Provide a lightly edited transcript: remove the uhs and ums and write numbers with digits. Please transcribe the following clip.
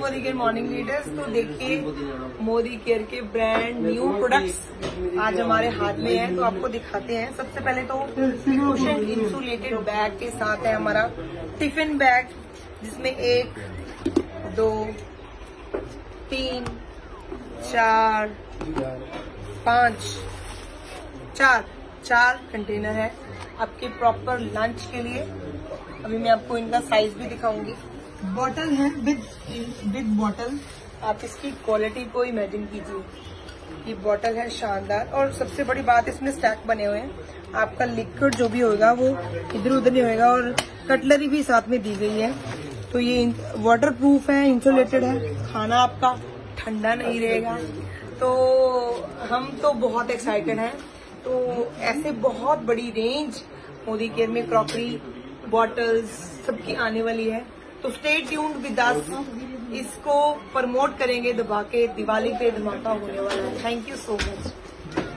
Modi care morning leaders. तो देखिए Modicare के ब्रांड न्यू प्रोडक्ट्स आज हमारे हाथ में है, तो आपको दिखाते हैं। सबसे पहले तो कुशन इंसुलेटेड बैग के साथ है हमारा टिफिन बैग, जिसमें 1 2 3 4 5 चार कंटेनर है आपके प्रॉपर लंच के लिए। अभी मैं आपको इनका साइज भी दिखाऊंगी। बॉटल है विद बॉटल, आप इसकी क्वालिटी को इमेजिन कीजिए। ये बॉटल है शानदार, और सबसे बड़ी बात इसमें स्टैक बने हुए हैं। आपका लिक्विड जो भी होगा वो इधर उधर नहीं होगा, और कटलरी भी साथ में दी गई है। तो ये वाटर प्रूफ है, इंसुलेटेड है, खाना आपका ठंडा नहीं रहेगा। तो हम तो बहुत एक्साइटेड हैं। तो ऐसे बहुत बड़ी रेंज मोदी केयर में क्रॉकरी बॉटल्स सबकी आने वाली है। तो स्टे ट्यून्ड विद अस, इसको प्रमोट करेंगे दबा के। दिवाली पे धमाका होने वाला है। Thank you so much.